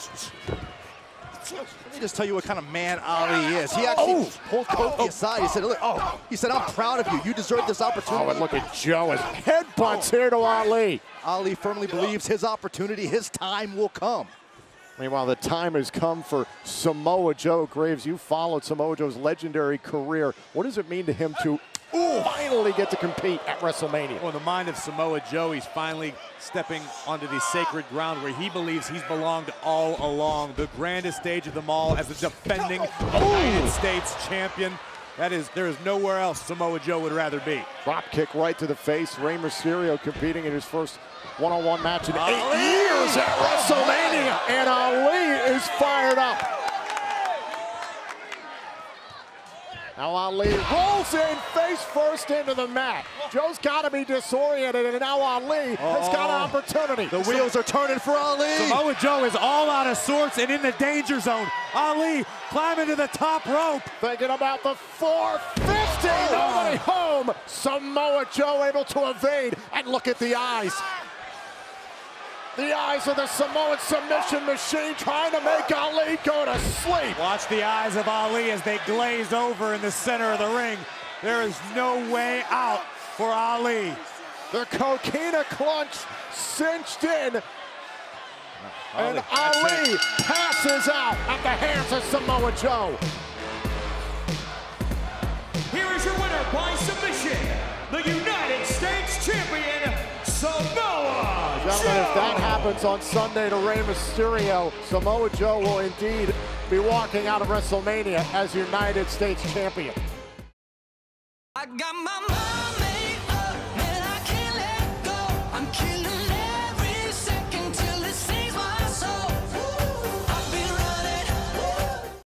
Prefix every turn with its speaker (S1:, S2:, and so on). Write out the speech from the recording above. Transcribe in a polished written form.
S1: Let me just tell you what kind of man Ali is. He actually pulled Kofi aside. He said, look, he said, I'm proud of you. You deserve this opportunity.
S2: And look at Joe as headbutts here to Ali.
S1: Ali firmly believes his opportunity, his time will come.
S2: Meanwhile, the time has come for Samoa Joe. Graves, you followed Samoa Joe's legendary career. What does it mean to him to finally get to compete at WrestleMania?
S3: Well, in the mind of Samoa Joe, he's finally stepping onto the sacred ground where he believes he's belonged all along. The grandest stage of them all as the defending United States champion. There is nowhere else Samoa Joe would rather be.
S2: Drop kick right to the face. Rey Mysterio competing in his first one-on-one match in 8 years at WrestleMania. And Ali is fired up. Now Ali rolls in face first into the mat. Joe's got to be disoriented, and now Ali has got an opportunity.
S1: The wheels are turning for Ali.
S3: Samoa Joe is all out of sorts and in the danger zone. Ali climbing to the top rope.
S2: Thinking about the 450. Nobody home. Samoa Joe able to evade, and look at the eyes. The eyes of the Samoan submission machine trying to make Ali go to sleep.
S3: Watch the eyes of Ali as they glaze over in the center of the ring. There is no way out for Ali.
S2: The coquina clutch cinched in. And Ali passes out at the hands of Samoa Joe.
S4: Here is your winner by submission, the United States Champion, Samoa
S2: Gentlemen, if that happens on Sunday to Rey Mysterio, Samoa Joe will indeed be walking out of WrestleMania as United States Champion.
S4: I got my mind.